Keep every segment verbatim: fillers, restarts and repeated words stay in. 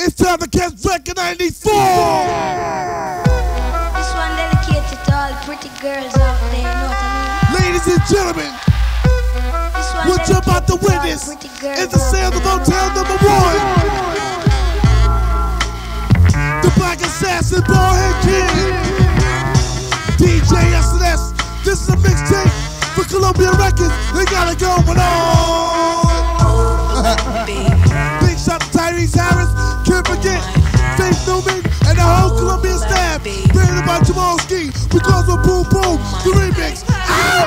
It's time to catch back in ninety-four. This one dedicated to all the pretty girls out there, you know what I mean? Ladies and gentlemen, This one what you're about to dedicated all the witness pretty girls is the out sound of there. Motel number one. The Black Assassin Ballhead Kid. D J S N S. This is a mixtape for Columbia Records. They got it going on. Big shout to Tyrese Harris, can't forget Faith Newman, and the whole Columbia staff. Bringing about Jamal Ski because of Boom Boom, the remix. Ow!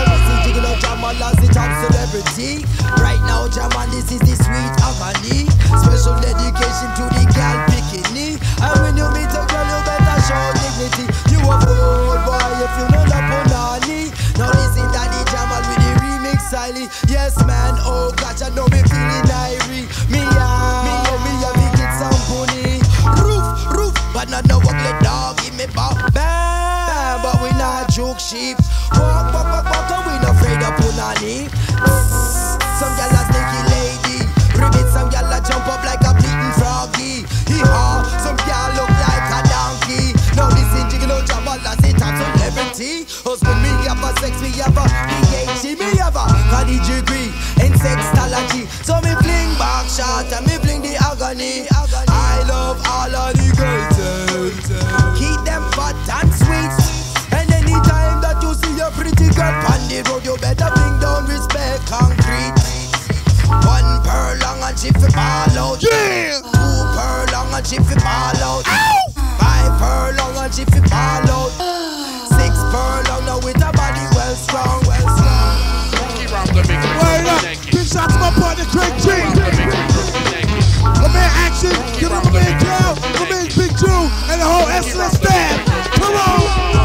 Celebrity. Right now, Jamal, this is the sweet agony. Special dedication to the gal bikini. And when you meet a girl, you better show dignity. You a fool boy if you know the punani. Now listen to the Jamal with the remix silly. Yes man, oh gosh, I know me feeling irie. Me yeah, me yeah, me yeah, me get some bunny. Roof, roof, but not no ugly dog. Give me back, bam, but we not joke sheep. Walk, walk, walk, walk, and we not afraid of punani. Some gal a sneaky lady, ribbit. Some gal a jump up like a bleeding froggy. Hee-haw, some gal look like a donkey. Now listen, jiggle out Jamal as it top celebrity. Husband me have a sex, me have a P H D, me have a college degree in sexology. So me fling back shot and me fling the agony. I love all of the girls. Keep them fat and sweet. And anytime that you see a pretty girl on the road, you better bring down respect concrete. One pearl long and she fi ball out. Yeah! Two pearl long and she fi ball out. Ow! Five pearl long and she fi ball out. Six pearl long now with a body well strong, well strong. Word up! Big shout to my partner Craig G. My man Action, give him my man Cal, my man Big Drew, and the whole S N S staff. Come on!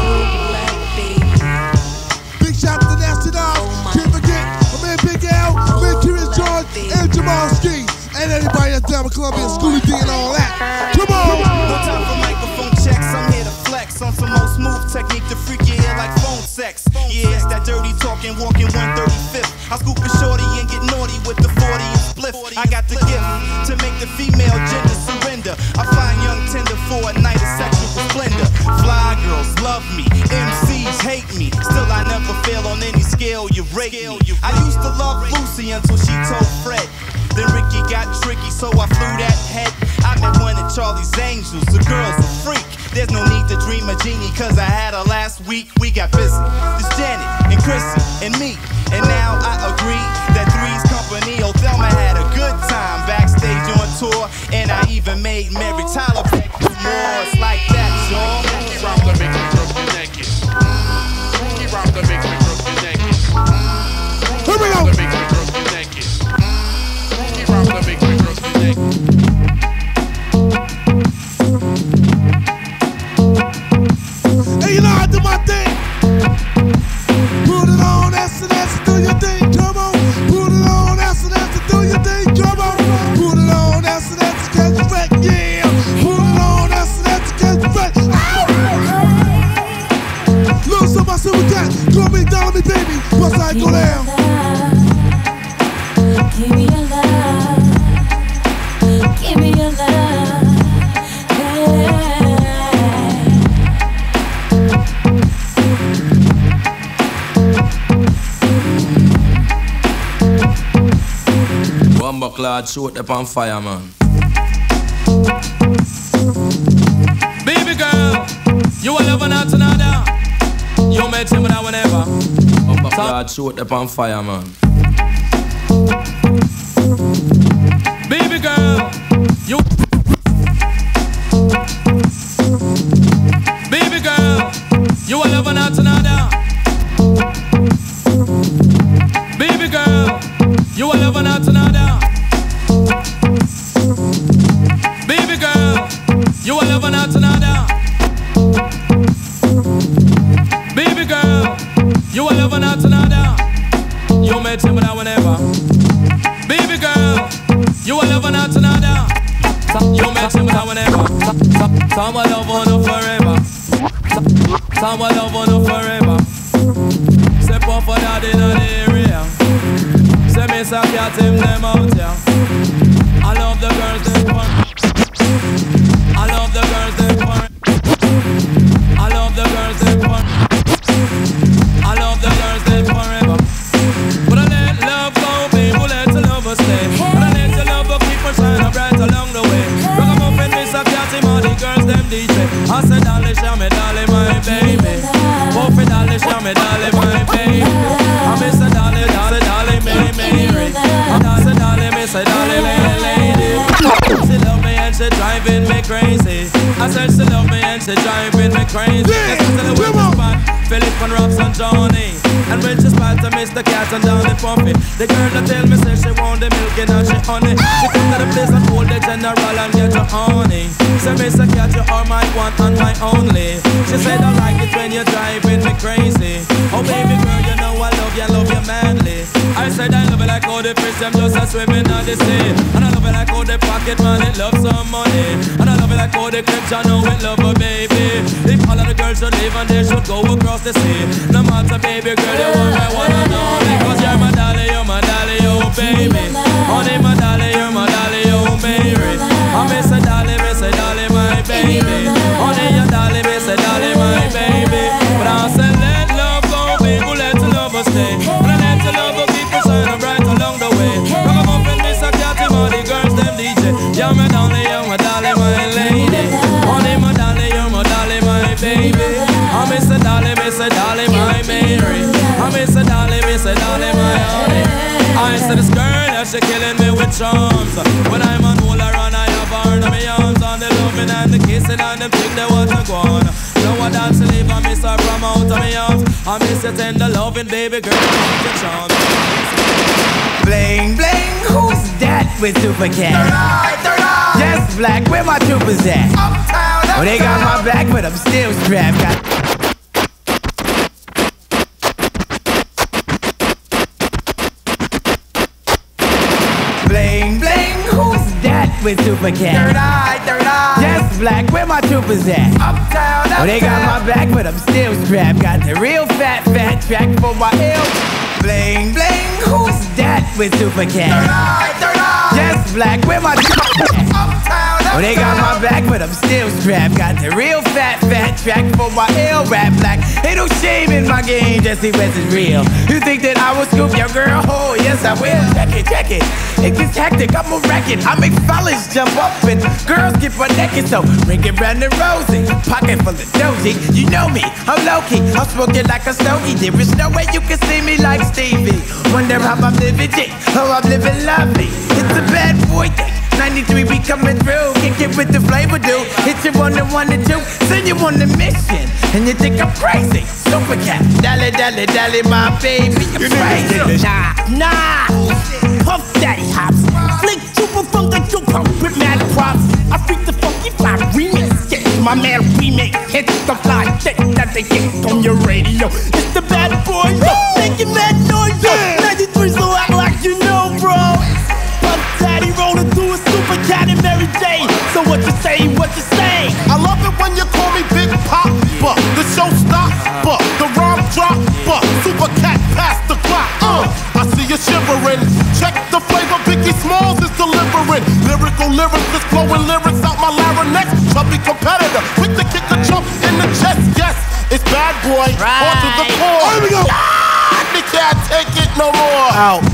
Big shout to the Nasty Dogs. Can't forget my man Big L, my man Curious George, and Jamal Ski, and everybody that's down with Columbia, Schoolie D, and all that. Come on! No time for microphone checks, I'm here to flex on some more smooth technique to freak your ear like phone sex. Yeah, it's that dirty talking, walking one thirty-fifth. I scoop a shorty and get naughty with the forty and spliff. I got the gift to make the female gender surrender. I find young tender for a night of sexual splendor. Fly girls love me, M Cs hate me. Still I never fail on any scale you rate me. I used to love Lucy until she told Fred. Then Ricky got tricky, so I flew that head. I met one of Charlie's Angels, the girl's a freak. There's no need to dream a genie, cause I had her last week. We got busy, this Janet and Chrissy and me. And now I agree that Three's Company, oh Thelma had a good time backstage on tour. And I even made Mary Tyler back to more. It's like that, y'all. Keep around the make me drop you naked. Keep around the make me drop you naked. Here we go! The make me drop you naked. Keep around the make me drop you naked. Hey, you know I do my thing. Put it on S N S and do your thing, come on. Put it on S N S and do your thing, come on. Put it on S N S and catch wreck, yeah. Put it on S N S and catch wreck. Look, somebody say we got. Call me, dollar me, baby. What's I go down? Give me your love. Give me your love. Hey. One buckler shoot up on fire, man. Baby girl, you will never not another. You met him without whenever. One buckler shoot up on fire, man. Baby girl, you. Baby girl, you will never not another. Baby girl, you will never not another. Baby girl, you will never not another. Baby girl, you will never not another. You met him without whenever. Baby girl, you will never not another. You met him without whenever. Someone love on you forever. Someone love on you forever. Step up for that in the area. Say me some cat him them out, yeah. I love the girls them fun. D J. I said, Dolly, show me, Dolly, my baby. Wolfie, Dolly, show me, Dolly, my baby. I miss a Dolly, Dolly, Dolly, Mary, Mary. I said, Dolly, miss a Dolly, lady, lady. She love me and she driving me crazy. I said she love me and she driving me crazy. Yeah, Listen to the way she spot Philip and Robs and Johnny. And when she spot to Mister Cat and down the puppy, the girl that tell me say she want the milk and she honey. She come to the place and hold the general and get your honey. Say Mister Cat, you are my one and my only. She said I like it when you're driving me crazy. Oh baby girl, you know I love you, I love you madly. I said I love it like how the fish them just a swimming on the sea. And I love it like how the pocket money love some money. And I love it like how the clips I know it love a baby. If all of the girls should live and they should go across the sea. No matter baby girl, you want my one and only. Cause you're my dolly, you're my dolly, oh baby. Honey, my dolly, you're my dolly, oh Mary. I miss a dolly, miss a dolly, my baby. Honey, your dolly, miss a dolly, my baby. But I said let love go, baby, let the love stay. And I let the love go keep us shining bright along the way. Rock 'em up and miss a cat, all the girls, them D J. You're my dolly, you're my dolly, my lady. Honey, my dolly, you're my dolly, my baby. I miss a dolly, miss a dolly, my Mary. I miss a dolly, miss a dolly, my honey. I said this girl, yeah, she killing me with charms. When I'm on hold her and I have her in my arms. On the loving and the kissing and the thing they want to go on. Now I dance to leave, I miss her from out of my arms. I miss your tender loving, baby girl, with your charms. Bling, bling, who's that with Super Cat? Third eye, third eye. Just black, where my troopers at? Uptown, uptown. Oh, they got my back, but I'm still strapped. Got bling, bling, who's that with Super Cat? Third eye, third eye. Just black, where my troopers at? Uptown, uptown. Oh, they got my back, but I'm still strapped. Got the real fat, fat track for my ill. Bling, bling, who's that with Super Cat? Third eye, third eye. Just black, where my troopers at? Uptown, uptown. Oh, they got my back, but I'm still strapped. Got the real fat, fat track for my ill rap black. Ain't no shame in my game, Jesse West is real. You think that I will scoop your girl? Oh, yes I will. Check it, check it. It gets hectic, I'm a racket. I make fellas jump up and girls get butt naked. So ring it round the rosy, pocket full of dozy. You know me, I'm low-key, I'm smoking like a stogie. There is no way you can see me like Stevie. Wonder how I'm living it, how I'm living lovely. It's a bad boy thing. ninety-three be coming through, kick it with the flavor, dude. Hit you on the one and two, send you on the mission. And you think I'm crazy, Super Cat. Dolly, dolly, dolly, my baby, you're crazy. Nah, nah, Puff Daddy hops. Slick Trooper from the Trooper with mad props. I freak the funky fly remix. Get my man remake, hit the fly shit that they get on your radio. It's the bad boy, yo, making mad noise, yo. ninety-three, so act like you know, bro. Puff Daddy rolling through a Super Cat and Mary J. So what you say, what you say? I love it when you call me Big Pop, but the show stop, but the rhyme drop, but Super Cat past the clock. Uh, I see you shivering. Check the flavor Biggie Smalls is delivering. Lyrical lyricist blowing lyrics out my larynx. Chubby competitor, quick to kick the jump in the chest. Yes, it's bad boy, right. On to the core. Here we go. Ah, they can't take it no more. Out.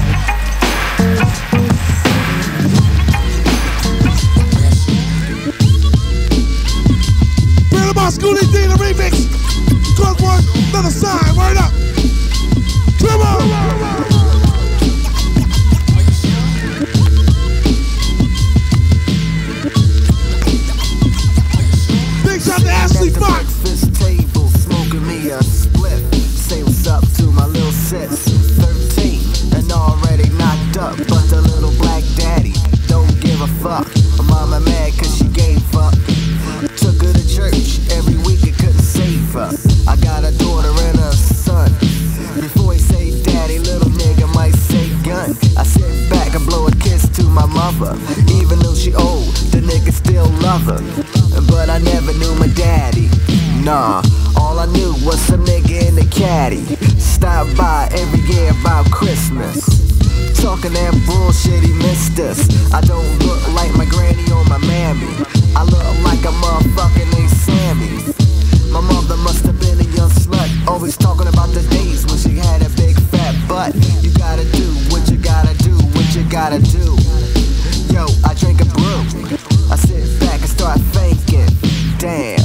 Schoolie D, the remix. Cause one, another side, word up. Come on. Big shout to Ashley Fox. Breakfast table, smoking me a spliff. Say what's up to my little sis. thirteen and already knocked up, but the little black daddy don't give a fuck. My mama mad cause she gave up. Took her to church every week, I couldn't save her. I got a daughter and a son. Before he say daddy, little nigga might say gun. I sit back and blow a kiss to my mother. Even though she old, the nigga still love her. But I never knew my daddy. Nah, all I knew was some nigga in the caddy. Stop by every year about Christmas. Talking that bullshit, he missed us. I don't look like my granny or my mammy. I look like a motherfucking named Sammy. My mother must have been a young slut, always talking about the days when she had a big fat butt. You gotta do what you gotta do, what you gotta do. Yo, I drink a brew. I sit back and start thinking, damn.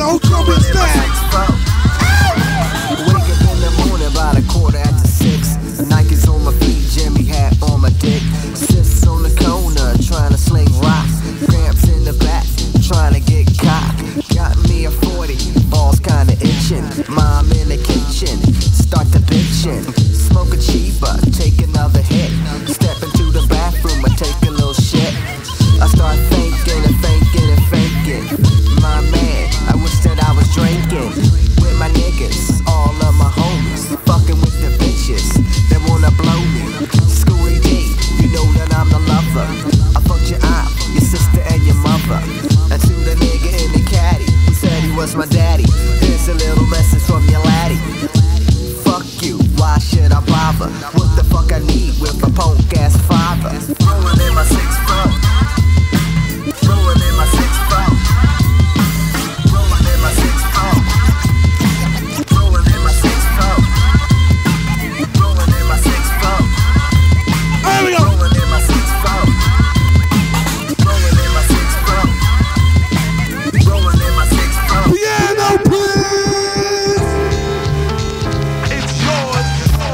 who coming style? Wake up in the morning about a quarter after six. Nike's on my feet, Jimmy hat on my dick. Sis on the corner trying to sling rock. Gramps in the back trying to get cock. Got me a forty, balls kinda itching. Mom in the kitchen, start the bitchin'. Smoke a cheaper, take another hit. Step into the bathroom, I take a little shit. I start thinking and thinking and thinking. My man, I wish that I was drinking with my niggas, all of my homies, fucking with the bitches that wanna blow me. Schoolie D, you know that I'm the lover. I fucked your aunt, your sister, and your mother. And to the nigga in the caddy who said he was my daddy, here's a little message from your laddie. Fuck you, why should I bother? What the fuck I need with a punk ass father? Rolling in my six four. Rolling in my six four. Rolling in my six four. Rolling in my six four. Rolling in my six four. There we go. Rolling in my six four. Rolling in my six four. Rolling in my six four. Piano, please. It's yours.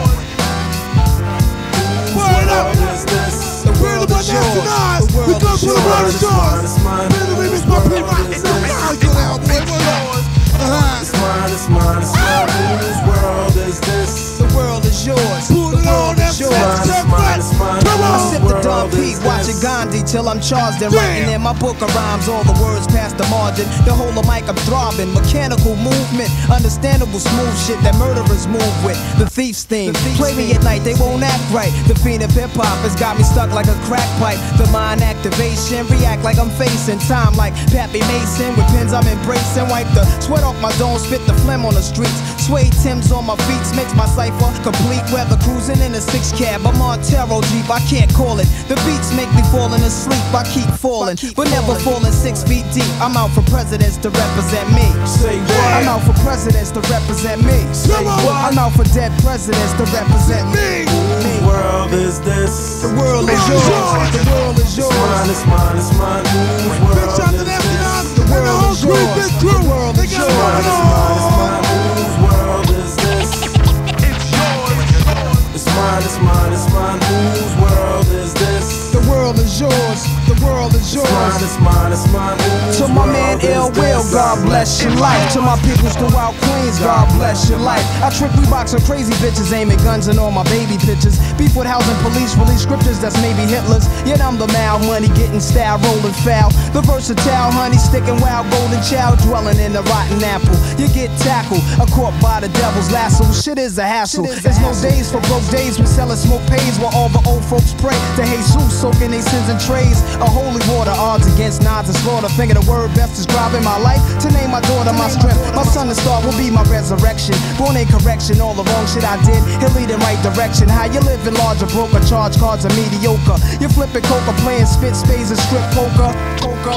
Word up. The world of us. We come to the world of yours. Really, we miss my P. Rock. I'll get out, boy. Word up. Uh-huh. It's mine, it's mine, it's mine. Whose world is this? The world is yours. Put it on, that's Yours. that's It's mine, it's mine. Come I on. sip the Don Pete, watching Gandhi till I'm charged and writing in my book of rhymes. All the words past the margin. The whole of mic I'm throbbing. Mechanical movement, understandable smooth shit that murderers move with. The thief's theme. Play me at night, they won't act right. The fiend of hip hop has got me stuck like a crack pipe. The mind activation, react like I'm facing time like Pappy Mason. With pins I'm embracing, wipe the sweat off my dome, spit the phlegm on the streets. Suede Timbs on my feet makes my cipher complete. Weather cruising in a six cab, I'm on Taro Jeep, I can't call it. The beats make me falling asleep, I keep falling, but never falling six feet deep. I'm out for presidents to represent me. Say what? I'm out for presidents to represent me. Come on. I'm out for dead presidents to represent me. Whose world is this? The world is yours. The world is It's mine, yours. it's mine, it's mine. Whose Big world shout to is the this? F The B I and the world whole is crew. yours. Big The crew. world They is got yours. it It's on. mine, it's mine. Whose world is this? It's yours. It's mine, it's mine, it's mine. Whose world is this? The world is yours. The world is It's mine, yours. it's mine, it's mine. Whose To my man world is Ill Will, this? God bless your life. To my peoples throughout Queens, God bless your life. I trick Reeboks on crazy bitches, aiming guns and all my baby pictures. Beef with housing police, release scriptures that's maybe Hitler's. Yet I'm the mal money, getting style, rolling foul. The versatile honey, sticking wild, golden child, dwelling in the rotten apple. You get tackled, a caught by the devil's lasso. Shit is a hassle. There's no days for broke days. We selling smoke pays while all the old folks pray to Jesus, soaking their sins in trays. A holy water, odds against nods and slaughter. Finger the word best describing my life. To name my daughter my strength. My son and star will be my resurrection. Born in correction, all the wrong shit I did. He'll lead in right direction. How you living large or broke or charge cards are mediocre. You flipping coca, playing spit spades and strip poker. Poker.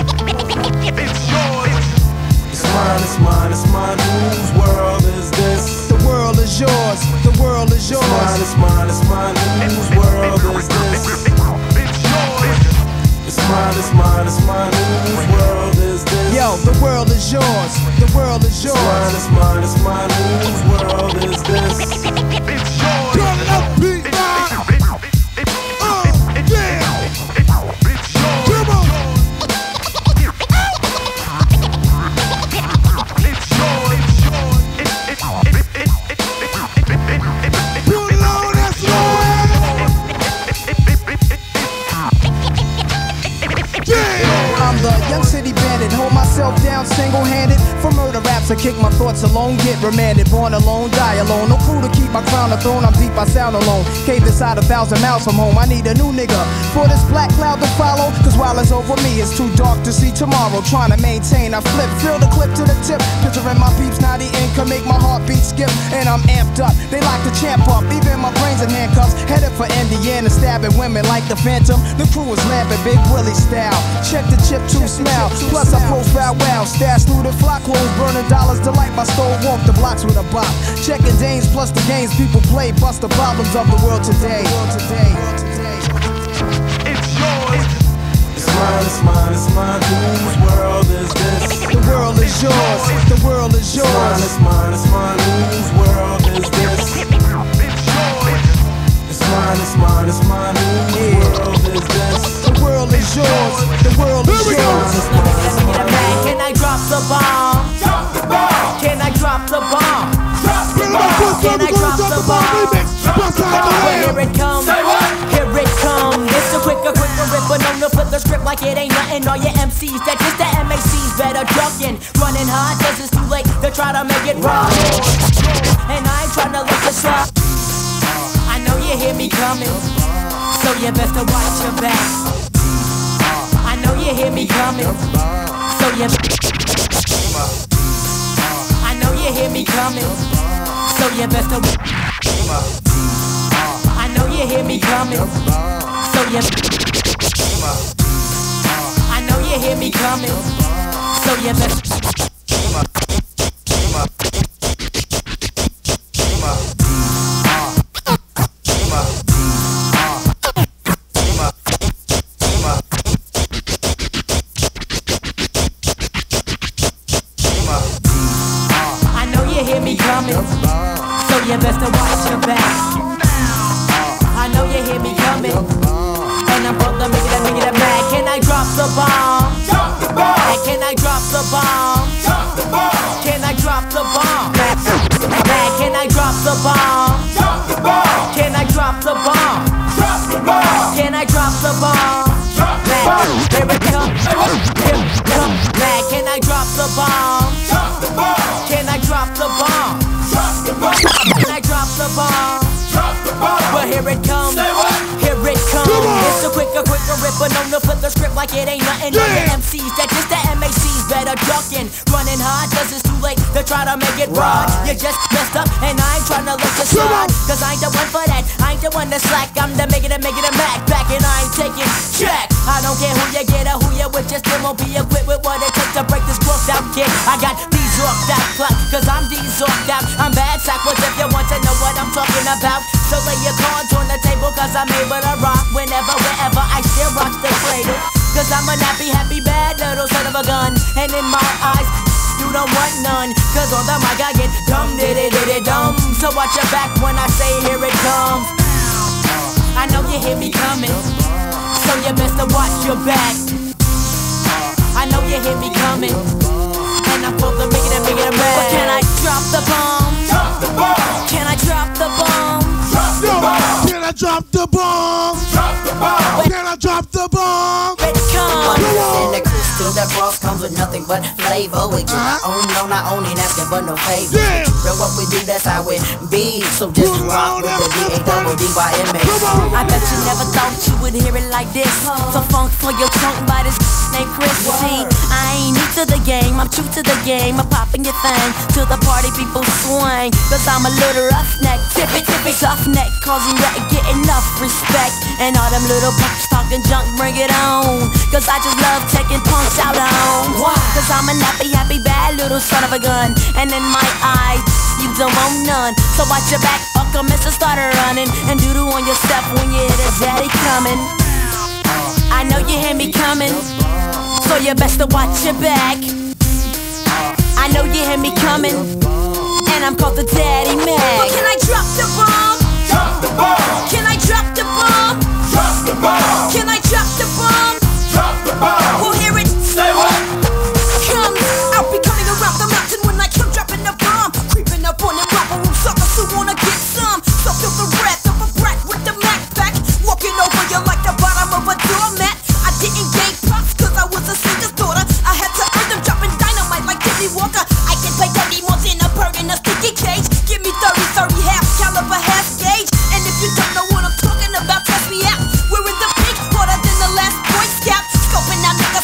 It's yours. It's mine, it's mine, it's mine. Whose world is this? The world is yours. The world is It's mine, yours. it's mine, it's mine. Whose world is this? It's yours. It's mine, it's mine, it's mine. Whose world is this? Yo, the world is yours. The world is It's mine, yours. it's mine, it's mine. Whose world is this? It's yours. Turn it up, P. Rock. Oh, yeah. Come on. Put it on, that's right. Yeah. I'm the young city bandit, hold myself down single-handed. For murder raps, I kick my thoughts alone, get remanded. Born alone, die alone. No crew to keep my crown a throne, I'm deep, I sound alone. Cave inside a thousand miles from home, I need a new nigga for this black cloud to follow. Cause while it's over me, it's too dark to see tomorrow. Trying to maintain, I flip, fill the clip to the tip. Picturing my peeps, now the income make my heartbeat skip. And I'm amped up, they lock the champ up. Even my brains in handcuffs, headed for Indiana, stabbing women like the Phantom. The crew is lamping, Big Willie style. Check the chip to smell. Plus I profile wow, stash through the flock, clothes burning dollars to light my stove, walk the blocks with a bop. Checking Danes plus the games people play, bust the problems of the world today. It's yours. It's mine, mine, it's mine, it's mine. Whose world is this? The world is yours. The world is yours. It's mine, it's mine, it's mine. Whose world is this? It's mine, it's mine, it's mine. Whose world is this? The world is yours. The world is yours. Can I drop the bomb? Can I drop the bomb? Can I drop the bomb? Here it comes, here it comes. It's a quicker, quicker ripper, known to flip the script like it ain't nothing. All your M Cs, that just the M A Cs better ducking. Running hard, cause it's too late to try to make it right. And I ain't tryna let you slide. I know you hear me coming, so you best to watch your back. I know you hear me coming, so you I know you hear me coming, so you best to I know you hear me coming, so you I know you hear me coming, so you best so you best to watch your back. I know you hear me coming, and I'm both the make it, make it a back. Can I drop the bomb? Hey, can I drop the bomb? Can I drop the bomb? Hey, can I drop the bomb? Can I drop the bomb? Can I drop the bomb? Here it comes, here it comes. Can I drop the bomb? Can I drop the bomb? Can I drop the bomb? But here it comes, here it comes. It's a quicker, quicker ripper, known to flip the script like it ain't nothing. All your M Cs, that just the M A Cs better ducking. Running hard, cause it's too late to try to make it right. You just messed up, and I ain't tryna let you slide. Cause I ain't the one for that, I ain't the one that's slack. I'm the make it and make it a Mac back, and I ain't taking check. I don't care who you get or who you with, just still won't be equipped with what it takes to break this grossed out kid. I got these off that clock, cause I'm these off out. I'm bad sackwards if you want to know what I'm talking about. So lay your cards on the table, cause I'm able to rock whenever, wherever. I still rock the cradle, cause I'm a nappy, happy, bad little son of a gun. And in my eyes, you don't want none, cause on the mic I get dumb, diddy, diddy, dumb. So watch your back when I say here it comes. I know you hear me coming, so you best to watch your back. I know you hear me coming, and I'm full of making it, making it bad. But can I drop the bomb? Drop the bomb. Can I drop the bomb? Drop the bomb. Can I drop the bomb? Drop the bomb. Can I drop the bomb? It comes. And the crystal that cross comes with nothing but flavor. We get our own, no, not only asking but no favor. Yeah. But what we do, that's how it be. So just Put it rock on, with the D A double D Y M A. I bet you never thought you would hear it like this. So funk for your trunk by this named Chris. See, I ain't new to the game, I'm true to the game. I'm popping your thing till the party people swing. Cause I'm a little roughneck, tippy tippy tough neck, causing you to get enough respect. And all them little punks talking junk, bring it on. Cause I just love taking punks out on. Why? Cause I'm a nappy, happy, bad little son of a gun. And in my eyes, you don't want none. So watch your back, fuck 'em, mister started running. And doodle on your step when you hear the daddy coming. I know you hear me coming, so you best to watch your back. I know you hear me coming, and I'm called the Daddy Mac. But can I drop the bomb? Drop the bomb. Can I drop the bomb? Drop the bomb. Can I drop the bomb? Drop the bomb. We'll hear it. Say what? Come, I'll be coming around the mountain when I come dropping the bomb. Creeping up on them rubber room suckers who wanna get some. So feel the wrath of a brat with the Mac back. Walking over you like the bottom of a doormat. I didn't gain props cause I was a singer's daughter. I had to earn them dropping dynamite like Jimmy Walker. I can play dirty ones in a bird in a sticky cage. Give me thirty, thirty, half caliber, half gauge. And if you don't know what I'm talking about, test me out. We're in the pink, harder than the last Boy Scout. Scoping out niggas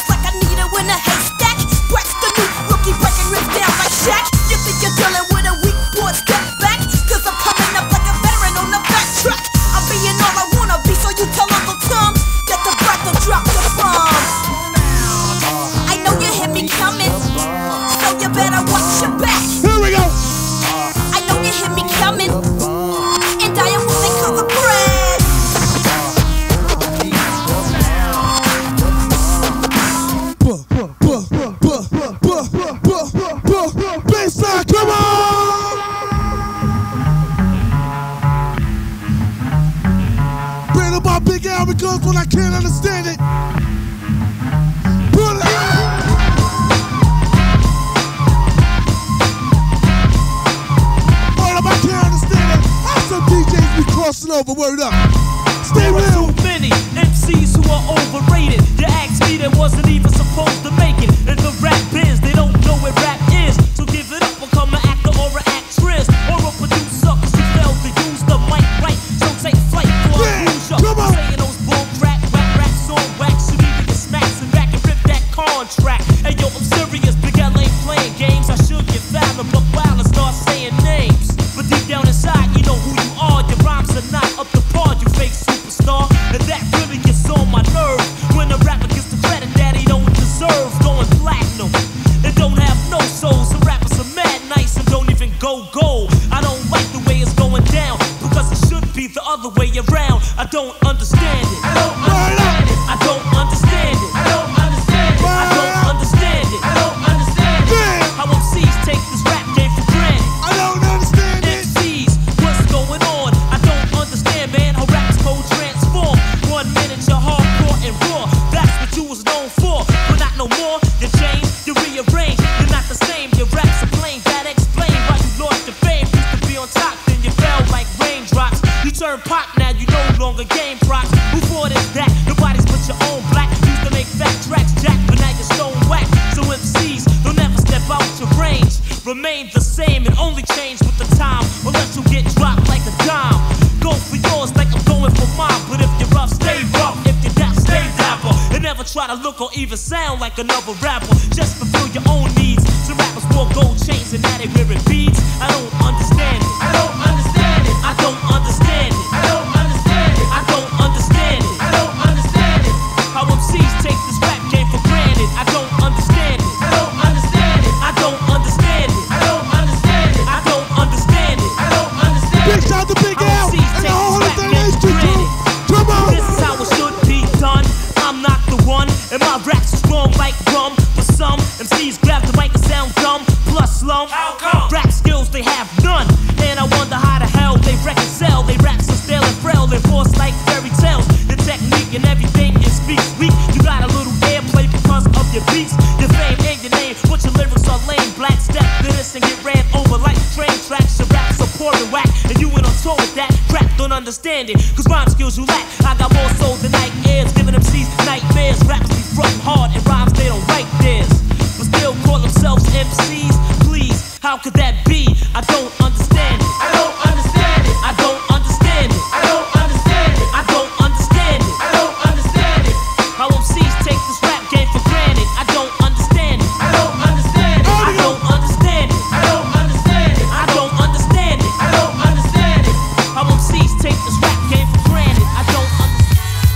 over, word up. Stay There real. are too many M Cs who are overrated. You asked me that wasn't even supposed to make it. In the rap biz, they don't know what rap is. So give it up, become an actor or an actress. Or a producer, cause you failed to use the mic right. So take flight for Yeah, a cruiser. come on. Saying those bull crap, rap, raps on wax. You need to smacks and back and rip that contract. Hey yo, I'm serious, Big L ain't playing games. I should get found and buck wild and start saying names. But deep down inside, you know who you are. Your rhymes are not up to par, you fake superstar. And that really gets on my nerves. When a rapper gets the credit that he don't deserve. Going platinum and don't have no soul. Some rappers are mad nice and don't even go gold. I don't like the way it's going down, because it should be the other way around. I don't understand it. I don't understand it. I don't understand it. I don't understand it. I don't understand it. I don't understand it. How M Cs take this rap game for granted. I don't understand it. M Cs, what's going on? I don't understand, man, how raps go transform. One minute you're hardcore and raw, that's what you was known for. But not no more, you change, you rearrange. You're not the same, your raps are plain. That explain why you lost your fame. Used to be on top, then you fell like raindrops. You turn pop, now you no longer game props. Who thought is that? Nobody's but your own black. Used to make fat tracks, jack, but now you're stone whack. So M Cs don't ever step out your range. Remain the same and only change with the time, unless you get dropped like a dime. Go for yours like I'm going for mine. But if you're rough, stay rough. If you're down, stay dapper. And never try to look or even sound like another rapper. Just fulfill your own needs. Some rappers wore gold chains and now they wearing beads. I don't understand it. I don't understand it. I don't understand it. I don't understand it. I don't understand it. I don't understand it. How M Cs take this rap game for granted. I don't understand it. I don't understand it. I don't understand it. I don't understand it. I don't understand it. I don't understand it. Big shout to Big L How M Cs and the take whole this rap thing game is for to do. granted. Come on. This is how it should be done. I'm not the one, and my raps is wrong like rum. For some M Cs grab the mic and sound dumb, plus slum. How come? Rap skills they have none, and I wonder how the hell they reconcile. They rap so stale and frail, they force like fairy tales. The technique and everything you speak's weak. You got a little airplay because of your beats, your fame and your name, but your lyrics are lame. Black step to this and get ran over like train tracks. Your raps are poor and whack, and you ain't on tour with that. Crap, don't understand it, cause rhyme skills you lack. I got more soul than night airs, giving M Cs nightmares. Raps be frontin' hard and rhymes they don't write theirs, but still call themselves M Cs. Please, how could that be? I don't understand it. I don't understand it. I don't understand it. I don't understand it. I don't understand it. I don't understand it. How M Cs take this rap game for granted. I don't understand it. I don't understand it. I don't understand it. I don't understand it. I don't understand it. I don't understand it. How M Cs take this rap game for granted. I don't understand it.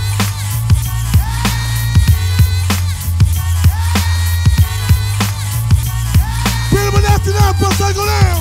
Pretty much after that, bust I go down.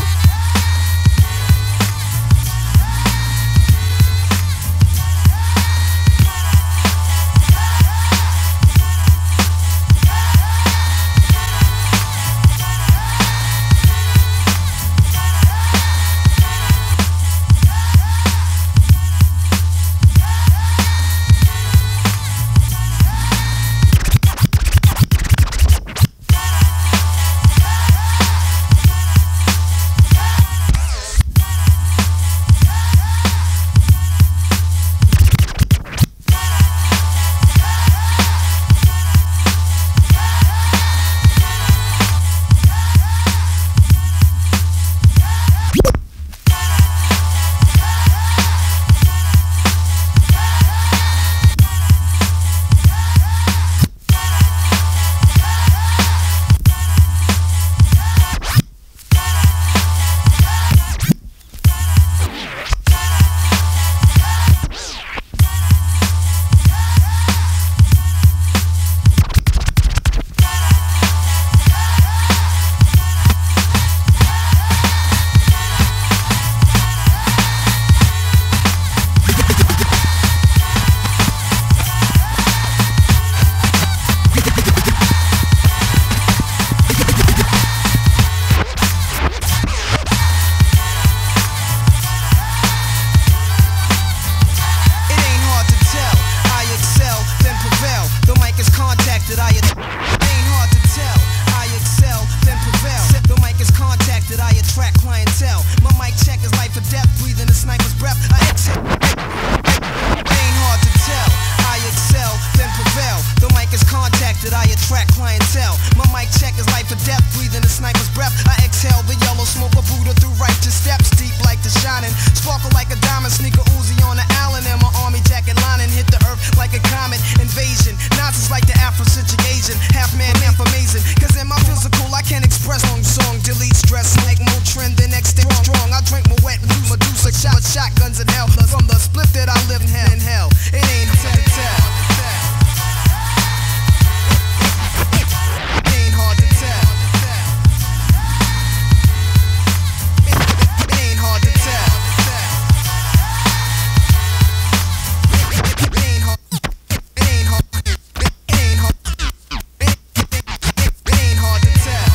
tell. My mic check is life or death, breathing the sniper's breath. I exhale the yellow smoke of Buddha through righteous steps, deep like the shining, sparkle like a diamond, sneaker Uzi on the Allen, and my army jacket lining hit the earth like a comet invasion. Nazis like the Afrocentric Asian, half man, half amazing. Cause in my physical I can't express long song, delete stress, like more trend than extra strong. I drink my wet Medusa, shot shotguns in hell. From the split that I live in hell, in hell. It ain't hard to tell. It ain't hard to tell. It ain't hard to tell. It ain't hard. It ain't hard. It ain't hard. It ain't hard to tell.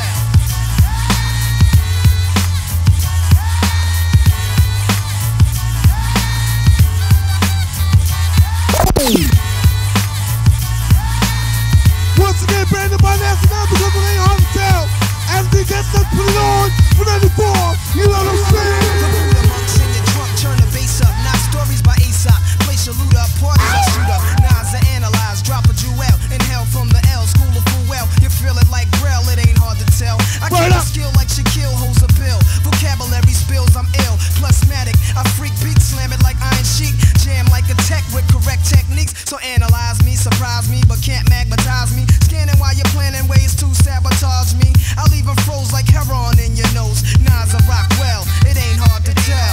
Once again, Brandon by National because it ain't hard to tell. As they get stuck, put it on for ninety-four. You know what I'm saying? The monks in your trunk, turn the bass up. Not stories by Aesop. Place your loot up, party I shoot up. Nas are analyzed, drop a jewel. Inhale from the L, school of full well. You feel it like Braille, it ain't hard to tell. I keep a skill like Shaquille holds a pill. Vocabulary spills, I'm ill. Plusmatic, I freak beat, slam it like iron sheet. Jam like a tech with correct techniques. So analyze me, surprise me, but can't magnetize me. Scanning while you're planning ways to sabotage me. I'll even froze like heroin in your nose. Nas a rock well, it ain't hard to tell.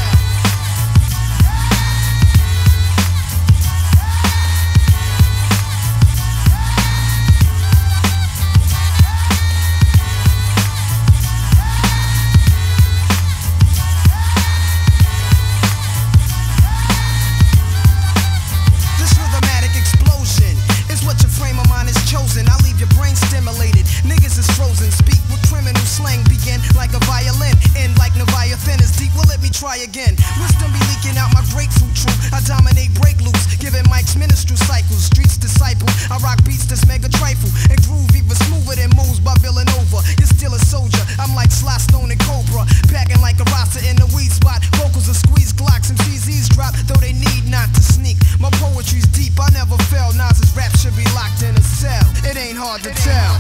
This rhythmatic explosion is what your frame of mind is chosen. I leave your brain stimulated. Niggas is frozen. Speak with criminal slang. Begin like a violin. End like Leviathan is deep. Well, let me try again. Wisdom be leaking out my grapefruit true. I dominate break loose. Giving mics ministry cycles. Streets disciple. I rock beats that's mega trifle. And groove even smoother than moves by Villanova. You're still a soldier. I'm like Sly Stone and Cobra. Packing like a roster in the weed spot. Vocals are squeeze Glocks and C Z's drop. Though they need not to sneak. My poetry's deep. I never fell. Nas's rap should be locked in a cell. It ain't hard to tell.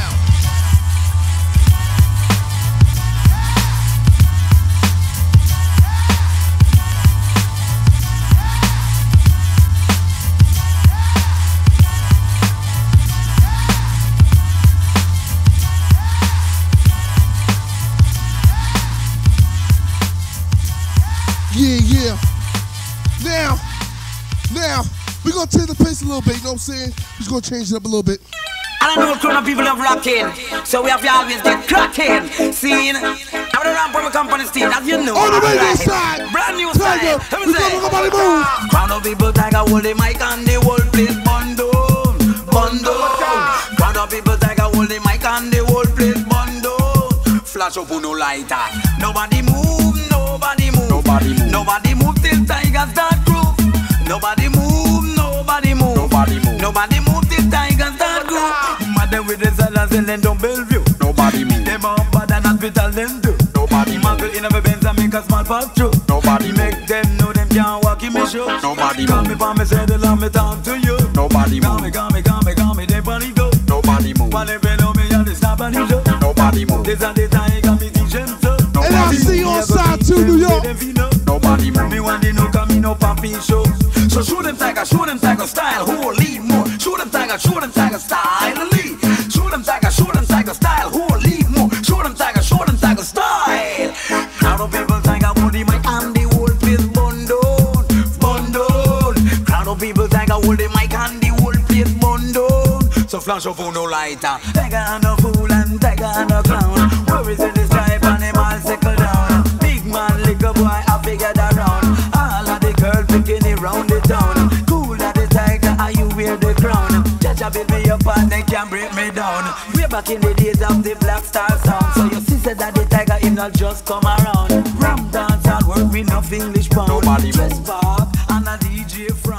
Yeah, yeah. Now, now, we're gonna change the pace a little bit, you know what I'm saying? We're just gonna change it up a little bit. I know crowd of people love rocking, so we have to always get cracking. Seen, I'm the ramp from a company steam, as you know. On the radio side, brand new Tiger, style. we gonna nobody move. Crowd of people, Tiger, hold the mic and the whole place bundle, bundle. Crowd of people, Tiger, hold the mic and the whole place bundle. Flash up on no lighter. Nobody move, nobody move, nobody move, nobody move till Tiger start groove. Nobody move, nobody move, nobody move, nobody move till Tiger start groove. Madam with the silence and then don't Bellevue. Nobody move. Them up bad and hospital them do. Nobody move. Muggle in a Benz and make a small pass through. Nobody make them know them can't walk in me show. Nobody move. Call me for me say the love me talk to you. Nobody move. Call me, call me, call me, call me, they body go. Nobody move. While they know me and they stop and show. Nobody move. This and the Tiger me teach them so. And I see on side to New York. Nobody move. Me want to know come in no papi show. So show them Tiger, show them Tiger style. Who will lead more? Show them Tiger, show them Tiger style. Lead. Show them Tiger, show them Tiger style. Who will lead more? Show them Tiger, show them Tiger style. Crowd of people Tiger hold the mic and the whole place bundle, bundle. Crowd of people Tiger hold the mic and the whole place bundle. So flash up on no lighter. Tiger and a fool and Tiger and a clown. Where is it this stripe and them all settle down? Big man, little boy, I figured around. All of the girls picking it round the town. Cool at the Tiger, are you wear the crown? Judge a build me up and they can't break me down. Way back in the days of the Black Star sound. So your sister that the Tiger him not just come around. Ram dance and work me enough English pound. Nobody dress pop and a D J from.